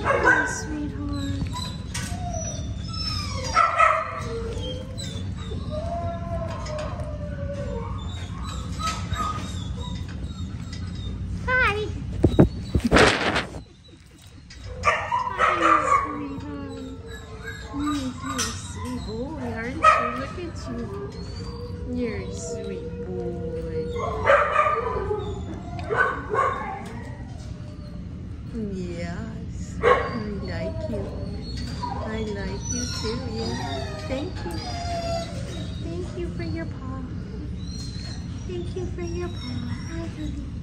Hi, sweetheart. Hi. Hi, sweetheart. You're a sweet boy, aren't you? Look at you. You're a sweet boy. Yes, I like you. I like you too, yeah. Thank you. Thank you for your paw. Thank you for your paw. Hi, honey.